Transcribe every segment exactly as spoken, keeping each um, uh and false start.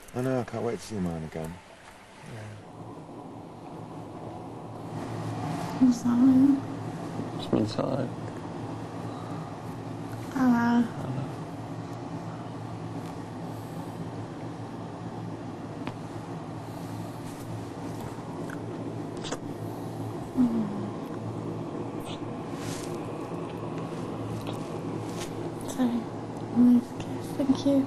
I know, I can't wait to see mine again. I'm sorry. Just inside. Ah. Sorry. Nice kiss, thank you.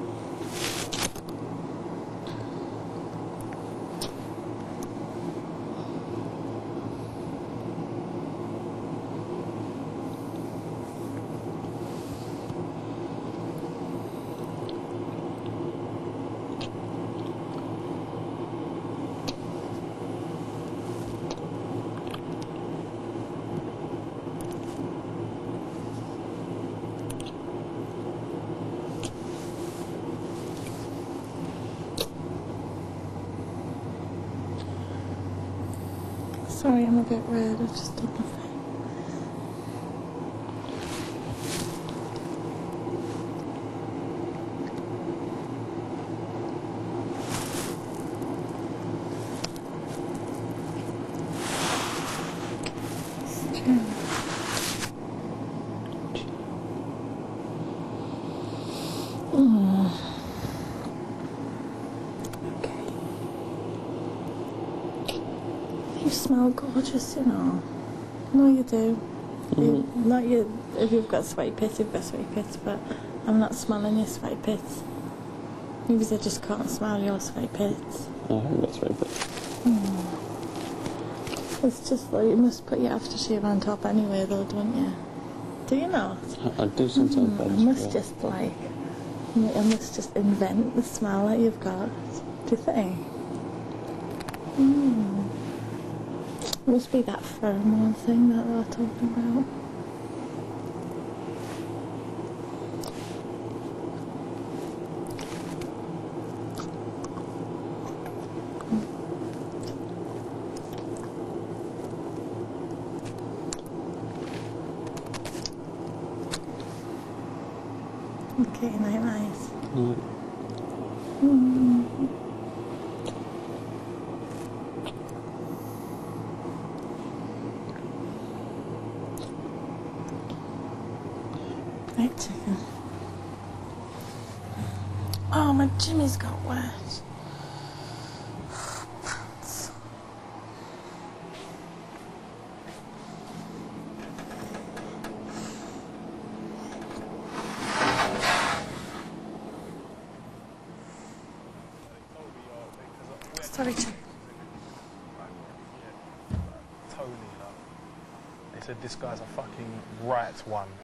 Sorry, I'm a bit red. I just did nothing. It's true. Mm. You smell gorgeous, you know. No, you do. Mm. You, not you. If you've got sweaty pits, you've got sweaty pits, but I'm not smelling your sweaty pits. Maybe I just can't smell your sweaty pits. I think that's very good. Mm. It's just like you must put your aftershave on top anyway, though, don't you? Do you not? I, I do sometimes. Mm, but I must yeah. just like. I must just invent the smell that you've got. Do you think? Mm. Must be that pheromone thing that they're talking about. Okay, night nice. Right. Mm. Night chicken. Oh, my Jimmy's got wet. Pants. Sorry, chicken. Tony, like, they said this guy's a fucking right one.